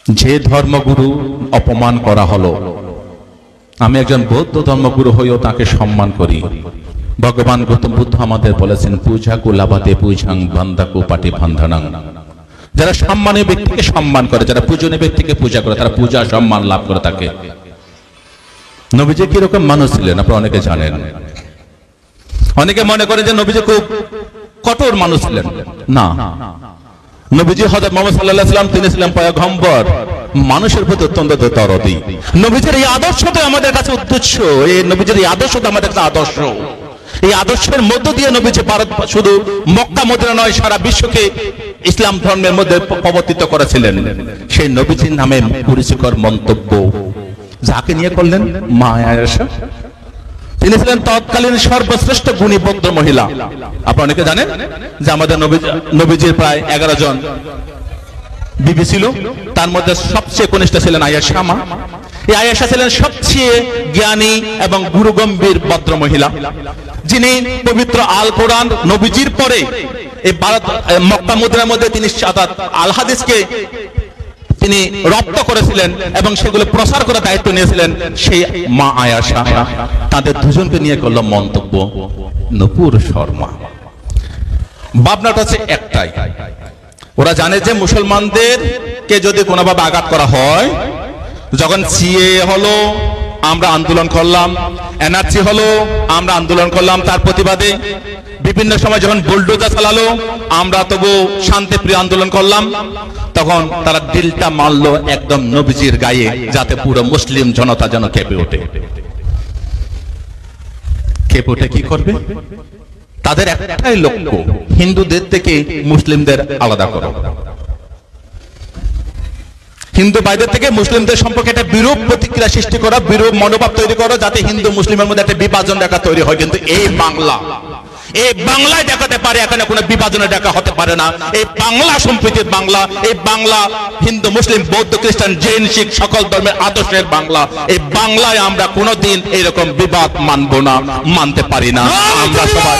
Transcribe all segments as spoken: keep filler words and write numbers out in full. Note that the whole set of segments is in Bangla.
যে ধর্মগুরু অপমান করা হলো, আমি একজন বৌদ্ধ ধর্মগুরু হয়েও তাকে সম্মান করি। ভগবান গৌতম বুদ্ধ আমাদের বলেছেন, পূজা কুলাবাদে পূজাং বান্দাকু পাটি ভান্ধানাং। যারা সম্মানীয় ব্যক্তিকে সম্মান করে, যারা পূজনীয় ব্যক্তিকে পূজা করে, তারা পূজা সম্মান লাভ করে থাকে। নবীজি কিরকম মানুষ ছিলেন আপনারা অনেকে জানেন। অনেকে মনে করেন যে নবীজি খুব কঠোর মানুষ ছিলেন। না, নবীজি হযরত মুহাম্মদ সাল্লাল্লাহু আলাইহি ওয়াসাল্লাম তিনি ছিলেন পয়গম্বর, মানুষের প্রতি অত্যন্ত দরদি। নবীজির এই আদর্শটা আমাদের কাছে উদ্দেশ্য, এই নবীজির এই আদর্শটা আমাদের কাছে আদর্শ। এই আদর্শের মধ্য দিয়ে নবীজি ভারত শুধু মক্কা মদিনা নয়, সারা বিশ্বকে ইসলাম ধর্মের মধ্যে প্রবর্তিত করেছিলেন। সেই নবীজির নামে কুরুচিকর মন্তব্য যাকে নিয়ে করলেন, মা আয়েশা। তিনি ছিলেন তৎকালীন সর্বশ্রেষ্ঠ গুণী বৌদ্ধ মহিলা। আপনারা অনেকে জানেন যে আমাদের নবীজির প্রায় এগারো জন বিবি ছিল, তার মধ্যে সবচেয়ে কনিষ্ঠ ছিলেন আয়েশা মা। এই আয়েশা ছিলেন সবচেয়ে জ্ঞানী এবং গুরুগম্ভীর ভদ্র মহিলা, যিনি পবিত্র আল কোরআন নবীজির পরে এই ভারত মক্কা মদিনার মধ্যে তিনি আল হাদিসকে তিনি রপ্ত করেছিলেন এবং সেগুলো প্রসার করার দায়িত্ব নিয়েছিলেন সেই মা আয়েশা। তাদের দুজনকে নিয়ে করলো মন্তব্য নূপুর শর্মা। ভাবনাটা হচ্ছে একটাই, ওরা জানে যে মুসলমানদেরকে যদি কোনোভাবে আঘাত করা হয়, যখন সিএ হলো আমরা আন্দোলন করলাম, এনআরসি হলো আমরা আন্দোলন করলাম তার প্রতিবাদে, বিভিন্ন সময় যখন বুলডোজার চালালো আমরা তবু শান্তিপ্রিয় আন্দোলন করলাম, তখন তারা দিলটা মারলো একদম নবীজির গায়ে, যাতে পুরো মুসলিম জনতা যেন কেঁপে ওঠে। কেঁপে ওঠে কি করবে? তাদের একটাই লক্ষ্য, হিন্দুদের থেকে মুসলিমদের আলাদা করো, হিন্দু ভাইদের থেকে মুসলিমদের সম্পর্কে একটা বিরূপ প্রতিক্রিয়া সৃষ্টি করা, বিরূপ মনোভাব তৈরি করো, যাতে হিন্দু মুসলিমের মধ্যে একটা বিভাজন রেখা তৈরি হয়। কিন্তু এই বাংলা, এই বাংলায় দেখাতে পারে এখানে কোনো বিভাজনের দেখা হতে পারে না। এই বাংলা সম্প্রীতির বাংলা, এই বাংলা হিন্দু মুসলিম বৌদ্ধ খ্রিস্টান জৈন শিখ সকল ধর্মের আদর্শের বাংলা। এই বাংলায় আমরা কোনোদিন এরকম বিবাদ মানব না, মানতে পারি না। আমরা সবাই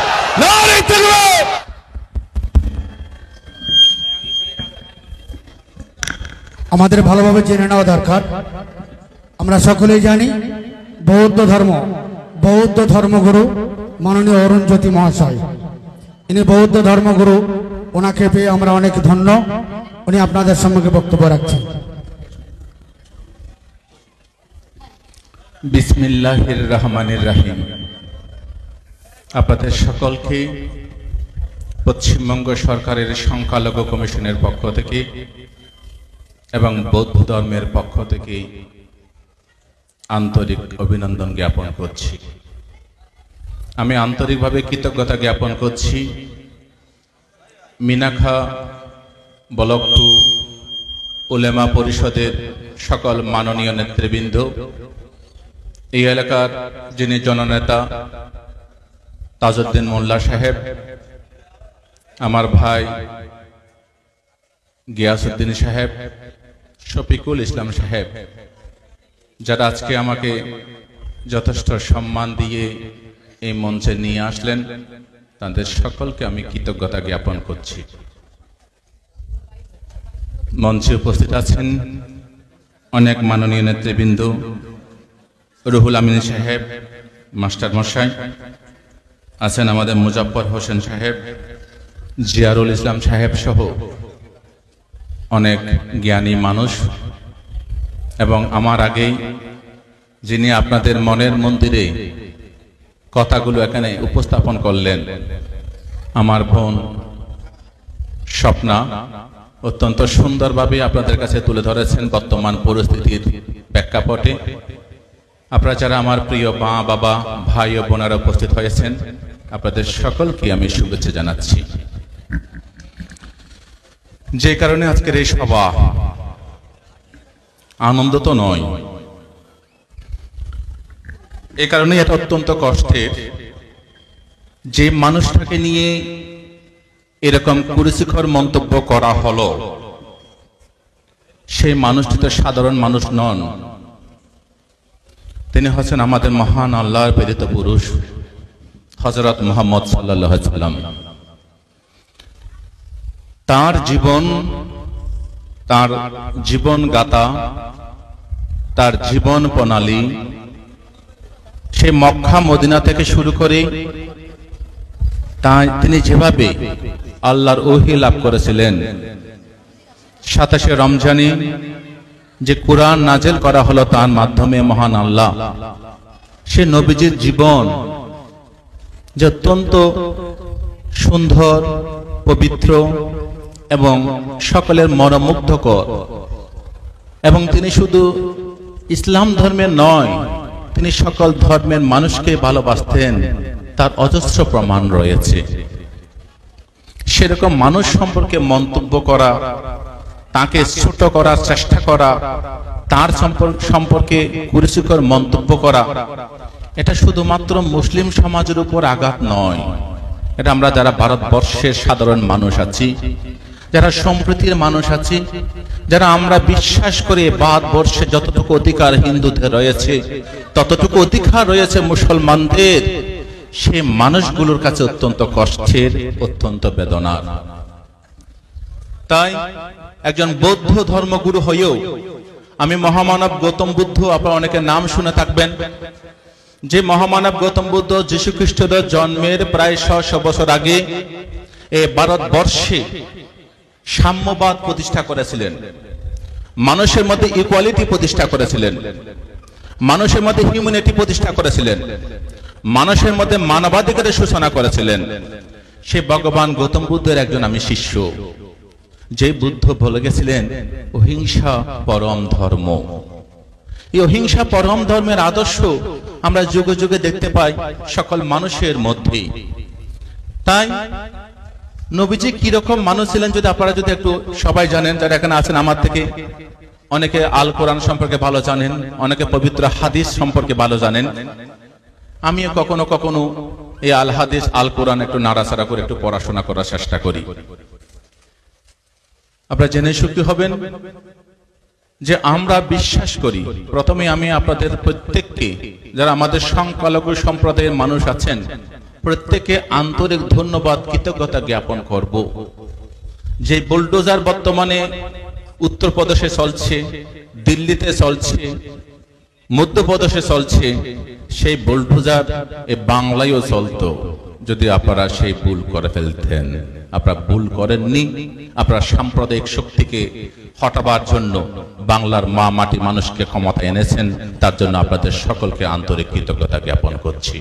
আমাদের ভালোভাবে জেনে নেওয়া দরকার। আমরা সকলেই জানি বৌদ্ধ ধর্ম, বৌদ্ধ ধর্মগুরু মাননীয় অরুণজ্যোতি মহাশয়, ইনি বৌদ্ধ ধর্মগুরু। ওনাকে পেয়ে আমরা অনেক ধন্য। উনি আপনাদের সম্মুখে বক্তব্য রাখছেন। বিসমিল্লাহির রহমানির রহিম। আপনাদের সকলকে পশ্চিমবঙ্গ সরকারের সংখ্যালঘু কমিশনের পক্ষ থেকে এবং বৌদ্ধ ধর্মের পক্ষ থেকে আন্তরিক অভিনন্দন জ্ঞাপন করছি। আমি আন্তরিকভাবে কৃতজ্ঞতা জ্ঞাপন করছি মিনাখা ব্লক টু উলেমা পরিষদের সকল মাননীয় নেতৃবৃন্দ, এই এলাকার যিনি জননেতা তাজউদ্দিন মোল্লা সাহেব, আমার ভাই গিয়াসউদ্দিন সাহেব, শফিকুল ইসলাম সাহেব, যারা আজকে আমাকে যথেষ্ট সম্মান দিয়ে এই মঞ্চে নিয়ে আসলেন, তাদের সকলকে আমি কৃতজ্ঞতা জ্ঞাপন করছি। মঞ্চে উপস্থিত আছেন অনেক মাননীয় নেতৃবৃন্দ, রুহুল আমিন সাহেব, মাস্টার মশাই আছেন, আমাদের মুজাফফর হোসেন সাহেব, জিয়ারুল ইসলাম সাহেব সহ অনেক জ্ঞানী মানুষ, এবং আমার আগেই যিনি আপনাদের মনের মন্দিরে কথাগুলো এখানে উপস্থাপন করলেন, আমার বোন স্বপ্না অত্যন্ত সুন্দরভাবে আপনাদের কাছে তুলে ধরেছেন বর্তমান পরিস্থিতির প্রেক্ষাপটে। আপনারা যারা আমার প্রিয় মা বাবা ভাই ও বোনেরা উপস্থিত হয়েছেন, আপনাদের সকলকে আমি শুভেচ্ছা জানাচ্ছি। যে কারণে আজকের এই সভা আনন্দ তো নয়, এ কারণে এটা অত্যন্ত কষ্টের যে মানুষটাকে নিয়ে এরকম কুরুচিকর মন্তব্য করা হলো, সেই মানুষটি তো সাধারণ মানুষ নন, তিনি হচ্ছেন আমাদের মহান আল্লাহর প্রেরিত পুরুষ হযরত মুহাম্মদ সাল্লাল্লাহু আলাইহি ওয়াসাল্লাম। তার জীবন তার জীবন গাথা, তার জীবন প্রণালী, সে মক্কা মদিনা থেকে শুরু করে তাই তিনি যেভাবে আল্লাহর ওহী লাভ করেছিলেন, সাতাশে রমজানে যে কুরআন নাজিল করা হলো তার মাধ্যমে মহান আল্লাহ সে নবীজির জীবন যে অত্যন্ত সুন্দর, পবিত্র এবং সকলের মনোমুগ্ধকর, এবং তিনি শুধু ইসলাম ধর্মের নয়, তিনি সকল ধর্মের মানুষকে ভালোবাসতেন, তার অজস্র প্রমাণ রয়েছে। সেরকম মানুষ সম্পর্কে মন্তব্য করা, তাকে ছোট করার চেষ্টা করা, তার সম্পর্কে কুরুচিকর মন্তব্য করা, এটা শুধুমাত্র মুসলিম সমাজের উপর আঘাত নয়। এটা আমরা যারা ভারতবর্ষের সাধারণ মানুষ আছি, যারা সম্প্রীতির মানুষ আছি, যারা আমরা বিশ্বাস করি ভারতবর্ষে যতটুকু অধিকার হিন্দুদের রয়েছে ততটুকু অধিকার রয়েছে মুসলমানদের, সে মানুষগুলোর কাছে অত্যন্ত কষ্টের, অত্যন্ত বেদনার। তাই একজন বৌদ্ধ ধর্মগুরু হয়েও আমি মহামানব গৌতম বুদ্ধ, আপনারা অনেকে নাম শুনে থাকবেন, যে মহামানব গৌতম বুদ্ধ যীশু খ্রিস্টদের জন্মের প্রায় ছয়শ বছর আগে এই ভারতবর্ষে সাম্যবাদ প্রতিষ্ঠা করেছিলেন, মানুষের মধ্যে ইকুয়ালিটি প্রতিষ্ঠা করেছিলেন, মানুষের মধ্যে হিউম্যানিটি প্রতিষ্ঠা করেছিলেন, মানুষের মধ্যে মানবাধিকারের সূচনা করেছিলেন। সে ভগবান গৌতম বুদ্ধের একজন আমি শিষ্য, যে বুদ্ধ বলে গেছিলেন অহিংসা পরম ধর্ম। এই অহিংসা পরম ধর্মের আদর্শ আমরা যুগে যুগে দেখতে পাই সকল মানুষের মধ্যে। তাই নবীজি কিরকম মানুষ ছিলেন যদি আপনারা যদি একটু সবাই জানেন, যারা এখানে আছেন আমার থেকে অনেকে আল কোরআন সম্পর্কে ভালো জানেন, অনেকে পবিত্র হাদিস সম্পর্কে ভালো জানেন। আমিও কখনো কখনো এই আল হাদিস আল কোরআন একটু নাড়াচাড়া করে একটু পড়াশোনা করার চেষ্টা করি। আপনারা জেনে সুখী হবেন যে আমরা বিশ্বাস করি, প্রথমে আমি আপনাদের প্রত্যেককে, যারা আমাদের সংখ্যালঘু সম্প্রদায়ের মানুষ আছেন, প্রত্যেককে আন্তরিক ধন্যবাদ, কৃতজ্ঞতা জ্ঞাপন করব। যে বুলডোজার বর্তমানে উত্তরপ্রদেশে চলছে, দিল্লিতে চলছে, মধ্যপ্রদেশে চলছে, সেই বুলডোজার এই বাংলায়ও চলতো যদি আপনারা সেই ভুল করে ফেলতেন। আপনারা ভুল করেননি, আপনারা সাম্প্রদায়িক শক্তিকে হটাবার জন্য বাংলার মা মাটি মানুষকে ক্ষমতা এনেছেন, তার জন্য আপনাদের সকলকে আন্তরিক কৃতজ্ঞতা জ্ঞাপন করছি।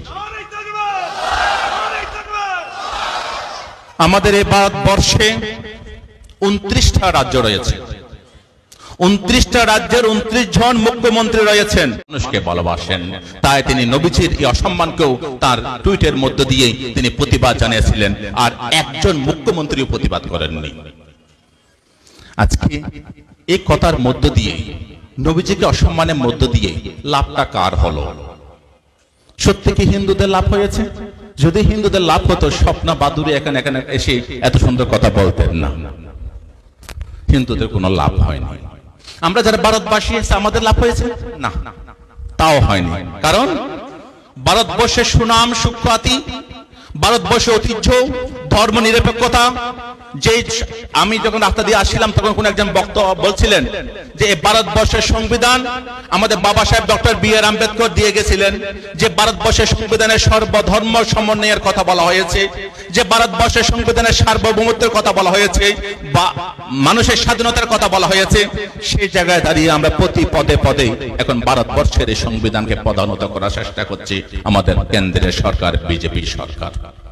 আমাদের এই ভারতবর্ষে উনত্রিশটা রাজ্য রয়েছে, উনত্রিশটা রাজ্যের উনত্রিশ জন মুখ্যমন্ত্রী রয়েছেন, মানুষকে ভালোবাসেন। তাই তিনি নবীজির এই অসম্মানকেও তার টুইটের মধ্য দিয়ে তিনি প্রতিবাদ জানিয়েছিলেন, আর একজন মুখ্যমন্ত্রীও প্রতিবাদ করেননি। আজকে এই কথার মধ্য দিয়ে, নবীজিকে অসম্মানের মধ্য দিয়ে লাভটা কার হলো? সত্যি কি হিন্দুদের লাভ হয়েছে? যদি হিন্দুদের লাভ হতো, স্বপ্না বাদুড়ি এখানে এখানে এসে এত সুন্দর কথা বলতেন না। হিন্দুদের কোনো লাভ হয়নি। আমরা যারা ভারতবাসী আছে, আমাদের লাভ হয়েছে না, তাও হয়নি। কারণ ভারতবর্ষের সুনাম সুখ্যাতি, ভারতবর্ষের ঐতিহ্য, ধর্ম নিরপেক্ষতা, যে আমি যখন রাস্তা দিয়ে আসছিলাম তখন কোন একজন বক্তা বলছিলেন যে এই ভারতবর্ষের সংবিধান আমাদের বাবা সাহেব ডক্টর বি আর আম্বেদকর দিয়ে গেছিলেন, যে ভারতবর্ষের সংবিধানের সর্বধর্ম সমন্বয়ের কথা বলা হয়েছে, যে ভারতবর্ষের সংবিধানের সার্বভৌমত্বের কথা বলা হয়েছে, বা মানুষের স্বাধীনতার কথা বলা হয়েছে। সেই জায়গায় দাঁড়িয়ে আমরা প্রতি পদে পদে এখন ভারতবর্ষের এই সংবিধানকে পদানত করার চেষ্টা করছি আমাদের কেন্দ্রের সরকার, বিজেপি সরকার।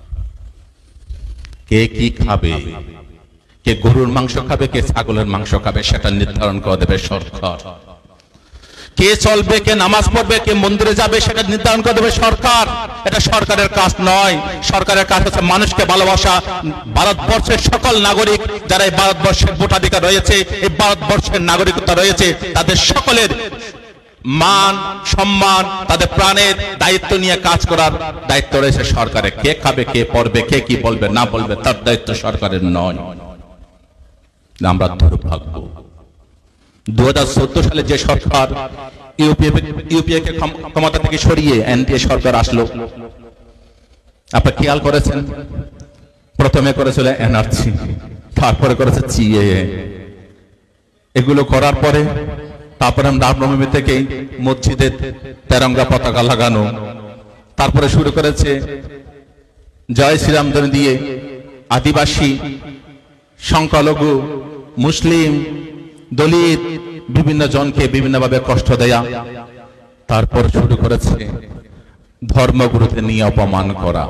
কে কি খাবে, কে গরুর মাংস খাবে, কে ছাগলের মাংস খাবে, সেটা নির্ধারণ করে দেবে সরকার। কে চলবে, কে নামাজ পড়বে, কে মন্দিরে যাবে, সেটা নির্ধারণ করে দেবে সরকার। এটা সরকারের কাজ নয়। সরকারের কাজ হচ্ছে মানুষকে ভালোবাসা। ভারতবর্ষের সকল নাগরিক যারা এই ভারতবর্ষের ভোটাধিকার রয়েছে, এই ভারতবর্ষের নাগরিকতা রয়েছে, তাদের সকলের মান সম্মান, তাদের প্রাণের দায়িত্ব নিয়ে কাজ করার দায়িত্ব রয়েছে সরকারের। কে খাবে, কে পড়বে, কে কি বলবে না বলবে, তার দায়িত্ব সরকারের নয়। আমরা দুর্ভাগ্য, দু হাজার চোদ্দ সালে যে সরকার ইউপিএ কে ক্ষমতা থেকে সরিয়ে এনডিএ সরকার আসলো, আপনারা খেয়াল করেছেন? প্রথমে করেছিল এনআরসি, তারপরে করেছে সিএএ। এগুলো করার পরে তারপরে রামনবমী থেকে মসজিদে তেরঙ্গা পতাকা লাগানো, তারপরে শুরু করেছে জয় শ্রীরাম ধ্বনি দিয়ে আদিবাসী, সংখ্যালঘু, মুসলিম, দলিত বিভিন্ন জনকে বিভিন্নভাবে কষ্ট দেয়া। তারপর শুরু করেছে ধর্মগুরুকে নিয়ে অপমান করা।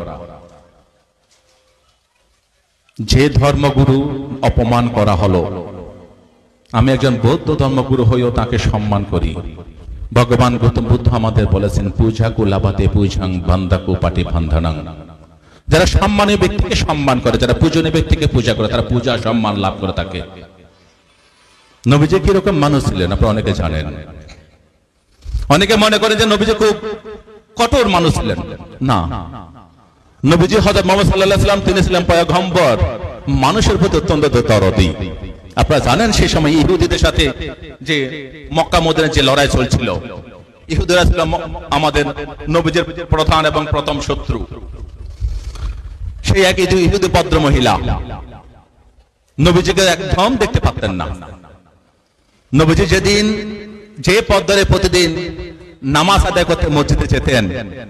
যে ধর্মগুরু অপমান করা হলো, আমি একজন বৌদ্ধ ধর্মগুরু হয়েও তাকে সম্মান করি। ভগবান গৌতম বুদ্ধ আমাদের বলেছেন পূজা কুলাবাতে পূজাং বান্দাকু পাটি বান্ধানাং। যারা সম্মানীয় ব্যক্তিকে সম্মান করে, যারা পূজনীয় ব্যক্তিকে পূজা করে, তারা পূজা সম্মান লাভ করে থাকে। নবীজি কিরকম মানুষ ছিলেন আপনারা অনেকে জানেন। অনেকে মনে করেন যে নবীজি খুব কঠোর মানুষ ছিলেন। না, নবীজি হযরত মুহাম্মদ সাল্লাল্লাহু আলাইহি ওয়াসাল্লাম তিনি ছিলেন পয়গম্বর, মানুষের প্রতি অত্যন্ত দরদি। আপনারা জানেন সেই সময় ইহুদিদের সাথে যে মক্কা মদিনার যে লড়াই চলছিল, ইহুদিরা ছিল আমাদের নবীজির প্রধান এবং প্রথম শত্রু। সেই এক ইহুদি ভদ্র মহিলা নবীজিকে একদম দেখতে পারতেন না। নবীজি যেদিন যে পদ্মরে প্রতিদিন নামাজ আদায় করতে মসজিদে যেতেন,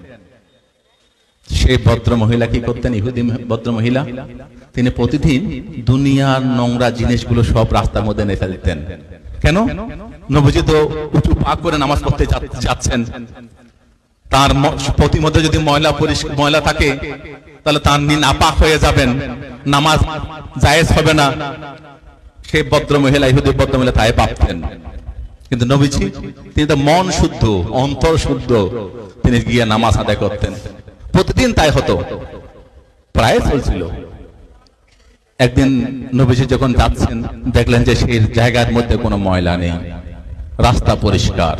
সেই ভদ্র মহিলা কি করতেন? ইহুদি ভদ্র মহিলা তিনি প্রতিদিন দুনিয়ার নোংরা জিনিসগুলো সব রাস্তার মধ্যে নেতা দিতেন। কেন? নবীজি তো উঁচু পা করে নামাজ পড়তে যাচ্ছেন, তার প্রতি মধ্যে যদি ময়লা পরিষ্কার ময়লা থাকে তাহলে তার নাপাক হয়ে যাবেন, নামাজ জায়েজ হবে না। সেই ভদ্র মহিলা, ইহুদি ভদ্র মহিলা তাই ভাবতেন। কিন্তু নবীজি তিনি তো মন শুদ্ধ, অন্তর শুদ্ধ, তিনি গিয়ে নামাজ আদায় করতেন। প্রতিদিন তাই হতো, প্রায় চলছিল। একদিন নবীজি যখন যাচ্ছেন দেখলেন যে সেই জায়গার মধ্যে কোনো ময়লা নেই, রাস্তা পরিষ্কার।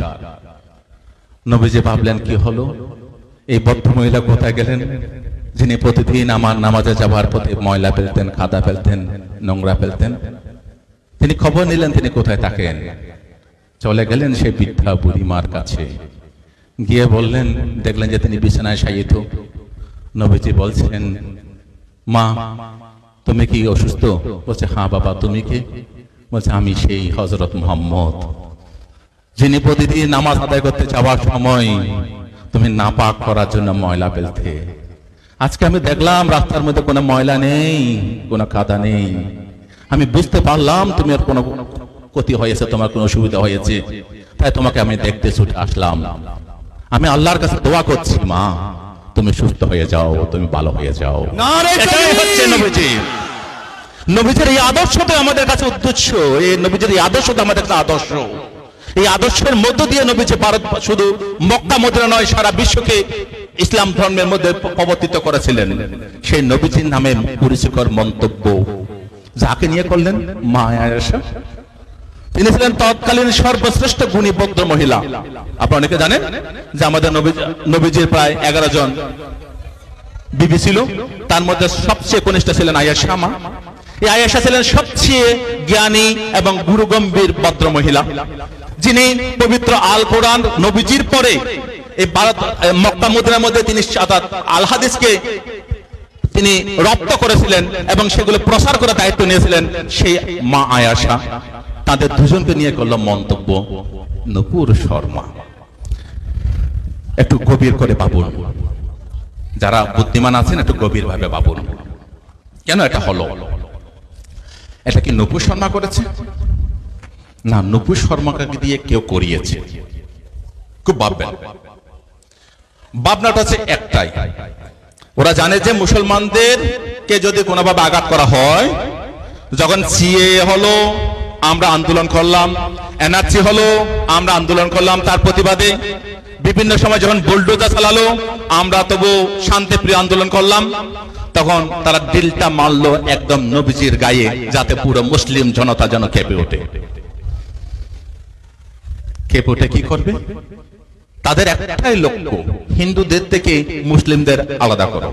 নবীজি ভাবলেন কি হলো, এই ভদ্র মহিলা কোথায় গেলেন যিনি প্রতিদিন আমার নামাজে যাবার পথে ময়লা ফেলতেন, কাদা ফেলতেন, নোংরা ফেলতেন। তিনি খবর নিলেন তিনি কোথায় থাকেন। চলে গেলেন সেই বৃদ্ধা বুড়িমার কাছে, গিয়ে বললেন, দেখলেন যে তিনি বিছানায় শায়িত। নবীজি বলছেন, মা তুমি কি অসুস্থ? বলছে, হ্যাঁ বাবা। তুমি কে? বলছে, আমি সেই হযরত মুহাম্মদ যিনি প্রতিদিন নামাজ আদায় করতে যাওয়ার সময় তুমি নাপাক করার জন্য ময়লা ফেলতে। আজকে আমি দেখলাম রাস্তার মধ্যে কোনো ময়লা নেই, কোনো কাদা নেই। আমি বুঝতে পারলাম তুমি আর কোনো ক্ষতি হয়েছে, তোমার কোনো অসুবিধা হয়েছে, তাই তোমাকে আমি দেখতে ছুটে আসলাম। আমি আল্লাহর কাছে দোয়া করছি, মা তুমি সুস্থ হয়ে যাও, তুমি ভালো হয়ে যাও। এটাই হচ্ছে নবীজি। নবীজির এই আদর্শটা আমাদের কাছে উদ্দেশ্য, এই নবীজির এই আদর্শটা আমাদের কাছে আদর্শ। এই আদর্শের মধ্য দিয়ে নবীজি ভারত শুধু মক্কা মদিনা নয়, সারা বিশ্বকে ইসলাম ধর্মের মধ্যে প্রবর্তিত করেছিলেন। সেই নবীজির নামে কুরুচিকর মন্তব্য যাকে নিয়ে করলেন, মা আয়েশা। তিনি ছিলেন তৎকালীন সর্বশ্রেষ্ঠ গুণী ভদ্র মহিলা। আপনারা অনেকে জানেন যে আমাদের নবীজির প্রায় এগারো জন বিবি ছিল, তার মধ্যে সবচেয়ে কনিষ্ঠ ছিলেন আয়েশা মা। এই আয়েশা ছিলেন সবচেয়ে জ্ঞানী এবং গুরুগম্ভীর ভদ্র মহিলা, যিনি পবিত্র আল কোরআন নবীজির পরে এই ভারত মক্কা মদিনার মধ্যে তিনি আল হাদিসকে তিনি রপ্ত করেছিলেন এবং সেগুলো প্রসার করার দায়িত্ব নিয়েছিলেন সেই মা আয়েশা। তাদের দুজনকে নিয়ে করল মন্তব্য নূপুর শর্মা। একটু গভীর করে ভাবুন, যারা বুদ্ধিমান আছেন একটু গভীর ভাবে ভাবুন, কেন এটা হলো? এটা কি নূপুর শর্মা করেছে? না, নূপুর শর্মাকে দিয়ে কেউ করিয়েছে। খুব ভাববেন। ভাবনাটা হচ্ছে একটাই, ওরা জানে যে মুসলমানদেরকে যদি কোনোভাবে আঘাত করা হয়, যখন সিএ হলো আমরা আন্দোলন করলাম, এনআরসি হলো আমরা আন্দোলন করলাম, তার প্রতিবাদে বিভিন্ন সময় যখন বুলডোজার চালালো আমরা তবু শান্তিপ্রিয় আন্দোলন করলাম, তখন তারা দিলটা মারলো একদম নবীজির গায়ে, যাতে পুরো মুসলিম জনতা যেন কেঁপে ওঠে। কেঁপে ওঠে কি করবে? তাদের একটাই লক্ষ্য, হিন্দুদের থেকে মুসলিমদের আলাদা করো,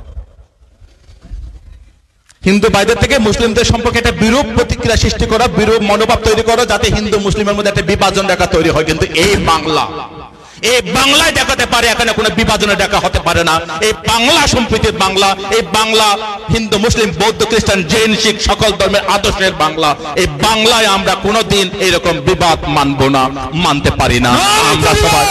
হিন্দু ভাইদের থেকে মুসলিমদের সম্পর্কে একটা বিরূপ প্রতিক্রিয়া সৃষ্টি করা, বিরূপ মনোভাব তৈরি করো, যাতে হিন্দু মুসলিমের মধ্যে একটা বিভাজন রেখা তৈরি হয়। কিন্তু এই বাংলা, এই বাংলায় দেখাতে পারে, এখানে কোনো বিভাজনে দেখা হতে পারে না। এই বাংলা সম্প্রীতির বাংলা, এই বাংলা হিন্দু মুসলিম বৌদ্ধ খ্রিস্টান জৈন শিখ সকল ধর্মের আদর্শের বাংলা। এই বাংলায় আমরা কোনোদিন এরকম বিবাদ মানব না, মানতে পারি না। আমরা সবাই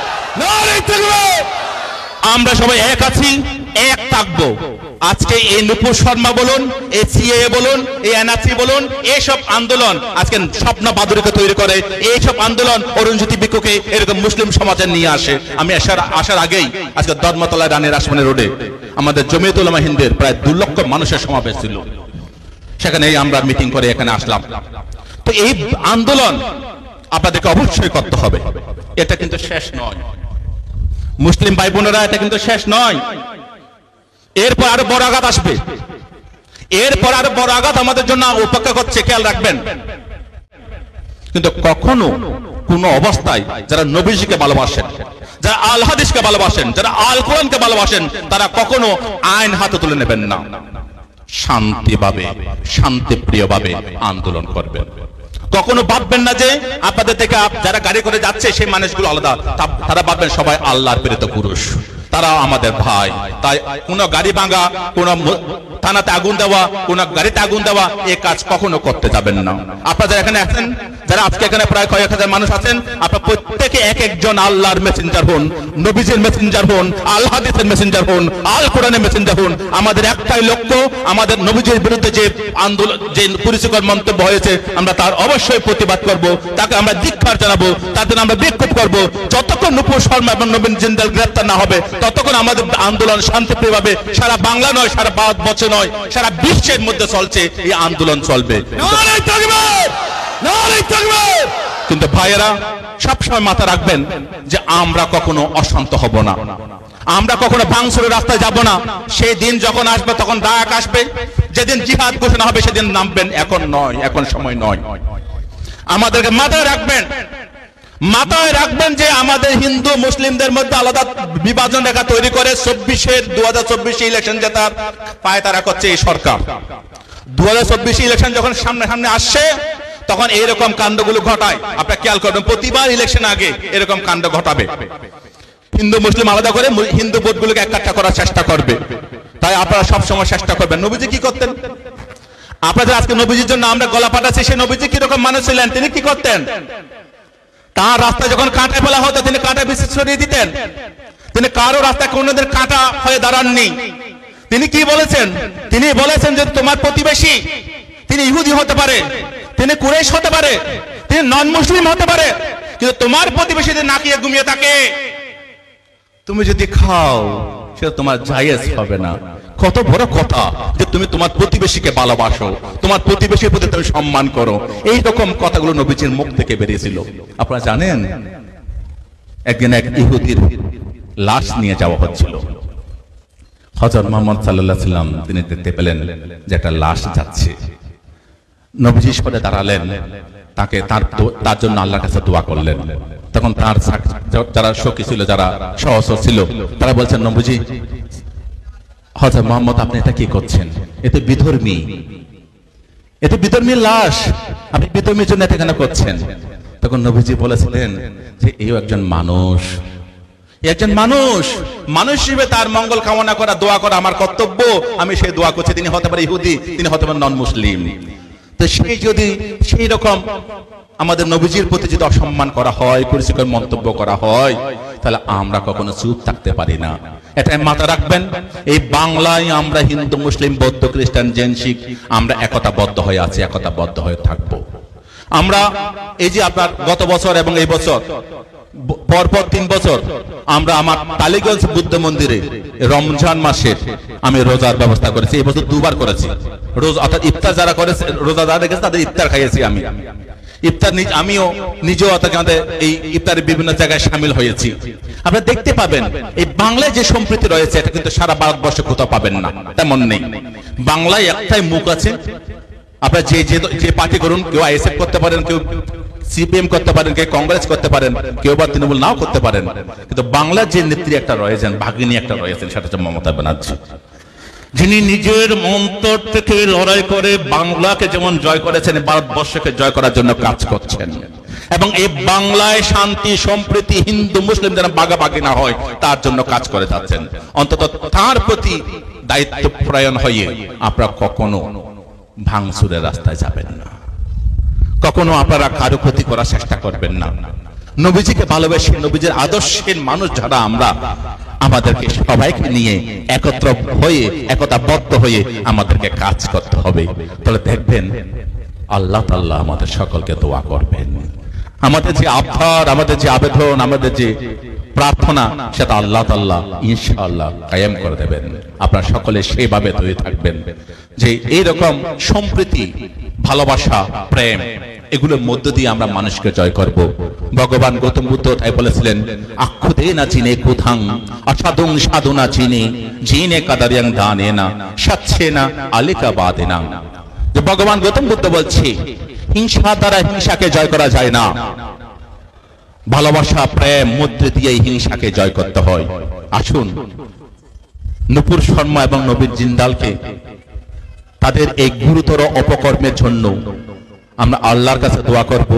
আমরা সবাই এক আছি, এক থাকবো। আজকে এই নুপুর শর্মা বলুন, এই সিএএ বলুন, এই এনআরসি বলুন, এইসব আন্দোলন আজকে স্বপ্ন বাদুরিকে তৈরি করে। এইসব আন্দোলন অরুণজ্যোতি বিক্ষুকে এরকম মুসলিম সমাজে নিয়ে আসে। আমি আসার আসার আগেই আজকে ধর্মতলা রানী রাসমণি রোডে আমাদের জমিয়তুল উলামা হিন্দের প্রায় দু লক্ষ মানুষের সমাবেশ ছিল। সেখানে আমরা মিটিং করে এখানে আসলাম। তো এই আন্দোলন আপনাদেরকে অবশ্যই করতে হবে। এটা কিন্তু শেষ নয় মুসলিম ভাই বোনেরা, এটা কিন্তু শেষ নয়। এরপর আরো বড় আঘাত আসবে, এরপর আরো বড় আঘাত আমাদের জন্য অপেক্ষা করছে, খেয়াল রাখবেন। কিন্তু কখনো কোন অবস্থায় যারা নবীজিকে ভালোবাসেন, যারা আল হাদিসকে ভালোবাসেন, যারা আল কোরআনকে ভালোবাসেন, তারা কখনো আইন হাতে তুলে নেবেন না। শান্তিভাবে, শান্তিপ্রিয়ভাবে আন্দোলন করবেন। কখনো ভাববেন না যে আপনাদের থেকে যারা গাড়ি করে যাচ্ছে সেই মানুষগুলো আলাদা। তারা ভাববেন সবাই আল্লাহর প্রেরিত পুরুষ, তারা আমাদের ভাই। তাই কোন গাড়ি ভাঙা, কোন থানাতে আগুন দেওয়া, কোন গাড়িতে আগুন দেওয়া, এই কাজ কখনো করতে যাবেন না। আপনারা যারা এখানে আছেন, যারা আজকে এখানে প্রায় কয়েক হাজার মানুষ আছেন, আপনারা প্রত্যেকে এক একজন আল্লাহর মেসেঞ্জার হন, নবীজির মেসেঞ্জার হন, আল হাদিসের মেসেঞ্জার হন, আল কোরআনের মেসেঞ্জার হন। আমাদের একটাই লক্ষ্য, আমাদের নবীজির বিরুদ্ধে যে আন্দোলন, যে কুরুচিকর মন্তব্য হয়েছে, আমরা তার অবশ্যই প্রতিবাদ করব, তাকে আমরা ধিক্কার জানাবো, তার জন্য আমরা বিক্ষোভ করবো। যতক্ষণ নুপুর শর্মা এবং নবীন জিন্দাল গ্রেফতার না হবে, ততক্ষণ আমাদের আন্দোলন শান্তিপ্রিয়ভাবে সারা বাংলা নয়, সারা ভারতবর্ষে নয়, সারা বিশ্বের মধ্যে চলছে। এই আন্দোলন চলবে। কিন্তু ভাইয়েরা সবসময় মাথা রাখবেন যে আমরা কখনো অশান্ত হব না, আমরা কখনো ভাঙচুরের রাস্তায় যাব না। সেই দিন যখন আসবে তখন ডাক আসবে, যেদিন জিহাদ ঘোষণা হবে সেদিন নামবেন। এখন নয়, এখন সময় নয়। আমাদেরকে মাথায় রাখবেন, মাথায় রাখবেন যে আমাদের হিন্দু মুসলিমদের মধ্যে আলাদা বিভাজন রেখা তৈরি করে চব্বিশের দু হাজার চব্বিশে ইলেকশন জেতার পায়তারা করছে এই সরকার। দু হাজার চব্বিশে ইলেকশন যখন সামনে সামনে আসছে, তখন এইরকম কাণ্ডগুলো ঘটায়। আপনারা খেয়াল করবেন, প্রতিবার ইলেকশন আগে এরকম কাণ্ড ঘটাবে। হিন্দু মুসলিম আলাদা করে হিন্দু ভোটগুলোকে একাট্টা করার চেষ্টা করবে। তাই আপনারা সবসময় চেষ্টা করবেন। নবীজি কি করতেন? আপনাদের আজকে নবীজির জন্য আমরা গলা পাঠাচ্ছি, সেই নবীজি কিরকম মানুষ ছিলেন, তিনি কি করতেন? তার রাস্তায় যখন কাঁটা ফেলা হতো, তিনি কাঁটা বিশেষ সরিয়ে দিতেন। তিনি কারো রাস্তায় কোনোদিন কাঁটা হয়ে দাঁড়াননি। তিনি কি বলেছেন? তিনি বলেছেন যে তোমার প্রতিবেশী, তিনি ইহুদি হতে পারে, তিনি কুরাইশ হতে পারে, তিনি নন মুসলিম হতে পারে, কিন্তু তোমার প্রতিবেশী যদি নাকিয়ে ঘুমিয়ে থাকে, তুমি যদি খাও, সেটা তোমার জায়েজ হবে না। কত বড় কথা যে তুমি তোমার প্রতিবেশীকে ভালোবাসো, তোমার প্রতিবেশীর প্রতি তুমি সম্মান করো। এই রকম কথাগুলো নবীজির মুখ থেকে বেরিয়েছিল। আপনারা জানেন, একদিন এক ইহুদির লাশ নিয়ে যাওয়া হচ্ছিল। হযরত মুহাম্মদ সাল্লাল্লাহু আলাইহি সাল্লাম তিনি দেখতে পেলেন যে একটা লাশ যাচ্ছে। নবীজি সরে দাঁড়ালেন, তাকে তার তার জন্য আল্লাহর কাছে দোয়া করলেন। তখন তার যারা সখী ছিল, যারা সহচর ছিল, তারা বলছেন, নবীজি, হযরত মুহাম্মদ আপনি এটা কি করছেন? এতে বিধর্মী, এতে বিধর্মী লাশ, আপনি বিধর্মীর জন্য এটা কেন করছেন? তখন নবীজি বলেছিলেন যে এই একজন মানুষ, একজন মানুষ, মানুষ হিসেবে তার মঙ্গল কামনা করা, দোয়া করা আমার কর্তব্য। আমি সেই দোয়া করছি। তিনি হতে পারে ইহুদি, তিনি হতে পারে নন মুসলিম। তো সেই যদি সেই রকম আমাদের নবীজির প্রতি যদি অসম্মান করা হয়, কুরুচিকর মন্তব্য করা হয়, তাহলে আমরা কখনো চুপ থাকতে পারি না। এটাই মাথা রাখবেন। এই বাংলায় আমরা হিন্দু মুসলিম বৌদ্ধ খ্রিস্টান জৈন শিখ আমরা একতাবদ্ধ হয়ে আছি, একতাবদ্ধ হয়ে থাকবো। আমরা এই যে আপনার গত বছর এবং এই বছর পরপর তিন বছর আমরা আমার টালিগঞ্জ বুদ্ধ মন্দিরে রমজান মাসের আমি রোজার ব্যবস্থা করেছি। এই বছর দুবার করেছি রোজা, অর্থাৎ ইফতার যারা করেছে, রোজা যারা রেখেছে তাদের ইফতার খাইয়েছি আমি। ইফতার আমিও নিজেও আমাদের এই ইফতারের বিভিন্ন জায়গায় সামিল হয়েছি। আপনারা দেখতে পাবেন এই বাংলায় যে সম্প্রীতি রয়েছে, এটা কিন্তু সারা ভারতবর্ষে কোথাও পাবেন না, তেমন নেই। বাংলায় একটাই মুখ আছে। আপনারা যে যে পার্টি করুন, কেউ আইএসএফ করতে পারেন, কেউ সিপিএম করতে পারেন, কেউ কংগ্রেস করতে পারেন, কেউ বা তৃণমূল নাও করতে পারেন, কিন্তু বাংলার যে নেত্রী একটা রয়েছেন, ভাগিনী একটা রয়েছেন, সেটা হচ্ছে মমতা ব্যানার্জি। যিনি নিজের অন্তর থেকে লড়াই করে বাংলাকে যেমন জয় করেছেন, ভারতবর্ষকে জয় করার জন্য কাজ করছেন, এবং এই বাংলায় শান্তি সম্প্রীতি হিন্দু মুসলিম যেন ভাগাভাগি না হয় তার জন্য কাজ করে যাচ্ছেন। অন্তত তার প্রতি দায়িত্ব প্রয়ণ হয়ে আপনারা কখনো ভাঙচুরের রাস্তায় যাবেন না, কখনো আপনারা কারো ক্ষতি করার চেষ্টা করবেন না। নবীজিকে ভালোবেসে নবীজির আদর্শের মানুষ যারা আমরা, আমাদেরকে সবাইকে নিয়ে একত্র হয়ে একতাবদ্ধ হয়ে আমাদেরকে কাজ করতে হবে। তাহলে দেখবেন আল্লাহ তাআলা আমাদের সকলকে দোয়া করবেন। আমাদের যে আবদার, আমাদের যে আবেদন, আমাদের যে প্রার্থনা, সেটা আল্লাহ তাআলা ইনশাআল্লাহ কায়েম করে দেবেন। আপনারা সকলে সেইভাবে তৈরি থাকবেন যে এইরকম সম্প্রীতি, ভালোবাসা, প্রেম, এগুলোর মধ্য দিয়ে আমরা মানুষকে জয় করব। ভগবান গৌতম বুদ্ধ তাই বলেছিলেন, আক্ষুদে না চিনে কুথাং অসাধুং সাধুনা চিনে জিনে কাদারিয়াং দানে না সাচ্ছে না আলিকা বাদে না। যে ভগবান গৌতম বুদ্ধ বলছে, হিংসা দ্বারা হিংসাকে জয় করা যায় না, ভালোবাসা প্রেম মধ্য দিয়ে হিংসাকে জয় করতে হয়। আসুন নূপুর শর্মা এবং নবীন জিন্দালকে তাদের এই গুরুতর অপকর্মের জন্য আমরা আল্লাহর কাছে দোয়া করব,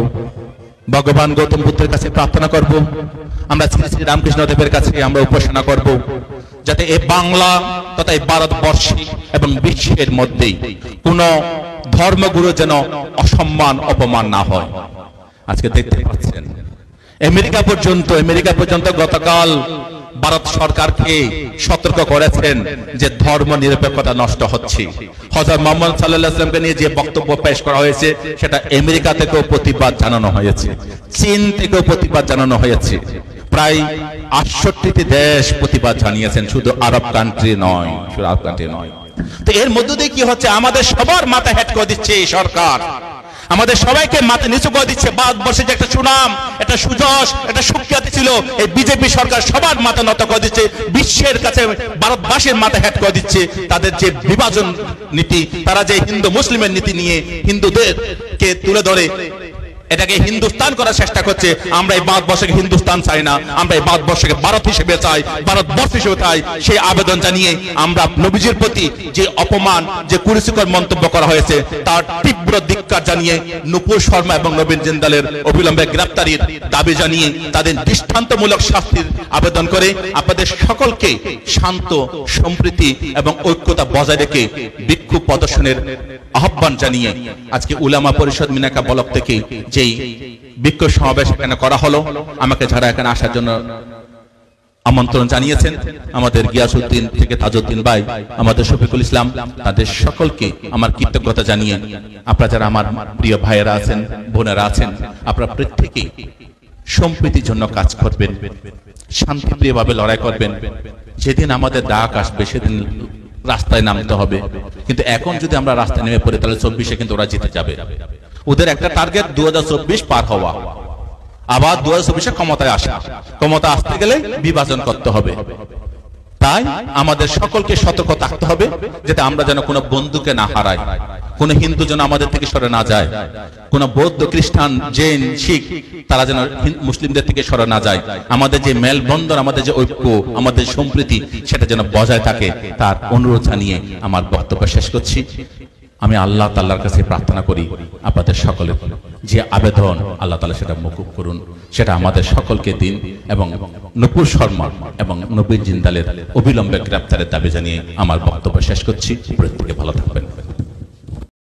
ভগবান গৌতম বুদ্ধের কাছে প্রার্থনা করব, আমরা শ্রী শ্রী রামকৃষ্ণ দেবের কাছে আমরা উপাসনা করব, যাতে এই বাংলা তথা এই ভারতবর্ষে এবং বিশ্বের মধ্যেই কোন ধর্মগুরু যেন অসম্মান অপমান না হয়। আজকে দেখতে পাচ্ছেন আমেরিকা পর্যন্ত আমেরিকা পর্যন্ত গতকাল ভারত সরকারকে সতর্ক করেছেন যে ধর্ম নিরপেক্ষতা নষ্ট হচ্ছে। হযরত মুহাম্মদ সাল্লাল্লাহু আলাইহি ওয়াসাল্লামকে নিয়ে যে বক্তব্য পেশ করা হয়েছে সেটা আমেরিকা থেকেও প্রতিবাদ জানানো হয়েছে, চীন থেকেও প্রতিবাদ জানানো হয়েছে, প্রায় আটষট্টিটি দেশ প্রতিবাদ জানিয়েছেন, শুধু আরব কান্ট্রি নয়, শুধু আরব কান্ট্রি নয়। তো এর মধ্য দিয়ে কি হচ্ছে, আমাদের সবার মাথা হেট করে দিচ্ছে এই সরকার, আমাদের সবাইকে মাথা নিচু করে দিচ্ছে। ভারতবর্ষে যে একটা সুনাম, একটা সুযশ, একটা সুখ্যাতি ছিল, এই বিজেপি সরকার সবার মাথা নত করে দিচ্ছে, বিশ্বের কাছে ভারতবাসীর মাথা হেট করে দিচ্ছে। তাদের যে বিভাজন নীতি, তারা যে হিন্দু মুসলিমের নীতি নিয়ে হিন্দুদেরকে তুলে ধরে এটাকে হিন্দুস্তান করার চেষ্টা করছে। আমরা এই ভারতবর্ষকে হিন্দুস্তান চাই না, আমরা এই ভারতবর্ষকে ভারত হিসেবে চাই, ভারতবর্ষ হিসেবে চাই। সেই আবেদন জানিয়ে আমরা নবীজির প্রতি যে অপমান, যে কুরুচিকর মন্তব্য করা হয়েছে তার তীব্র ধিক্কার জানিয়ে নূপুর শর্মা এবং নবীন জিন্দালের অবিলম্বে গ্রেফতারির দাবি জানিয়ে তাদের দৃষ্টান্তমূলক শাস্তির আবেদন করে আপনাদের সকলকে শান্ত, সম্প্রীতি এবং ঐক্যতা বজায় রেখে বিক্ষোভ প্রদর্শনের আহ্বান জানিয়ে আজকে উলামা পরিষদ মিনাকা ব্লক থেকে যেই বিক্ষোভ সমাবেশ এখানে করা হলো, আমাকে যারা এখানে আসার জন্য আমন্ত্রণ জানিয়েছেন, আমাদের গিয়াসউদ্দিন থেকে তাজউদ্দিন ভাই, আমাদের শফিকুল ইসলাম, তাদের সকলকে আমার কৃতজ্ঞতা জানিয়ে আপনারা যারা আমার প্রিয় ভাইয়েরা আছেন, বোনেরা আছেন, আপনারা প্রত্যেকেই সম্প্রীতির জন্য কাজ করবেন, শান্তিপ্রিয়ভাবে লড়াই করবেন। যেদিন আমাদের ডাক আসবে সেদিন রাস্তায় নামতে হবে, কিন্তু এখন যদি আমরা রাস্তায় নেমে পড়ি তাহলে চব্বিশে কিন্তু ওরা জিতে যাবে। ওদের একটা টার্গেট দু হাজার চব্বিশ পার হওয়া, আবার দু হাজার চব্বিশে ক্ষমতায় আসা, ক্ষমতা আসতে গেলে বিভাজন করতে হবে। তাই আমাদের সকলকে সতর্ক থাকতে হবে যাতে আমরা যেন কোনো বন্ধুকে না হারাই, কোন হিন্দু যেন আমাদের থেকে সরে না যায়, কোন বৌদ্ধ, খ্রিস্টান, জৈন, শিখ তারা যেন মুসলিমদের থেকে সরে না যায়। আমাদের যে মেলবন্ধন, আমাদের যে ঐক্য, আমাদের সম্প্রীতি সেটা যেন বজায় থাকে, তার অনুরোধ জানিয়ে আমার বক্তব্য শেষ করছি। আমি আল্লাহ তাআলার কাছে প্রার্থনা করি আপনাদের সকলের যে আবেদন আল্লাহ তাআলা সেটা মকুব করুন, সেটা আমাদের সকলকে দিন, এবং নূপুর শর্মা এবং নবীন জিন্দালের অবিলম্বে গ্রেফতারের দাবি জানিয়ে আমার বক্তব্য শেষ করছি। প্রত্যেকে ভালো থাকবেন।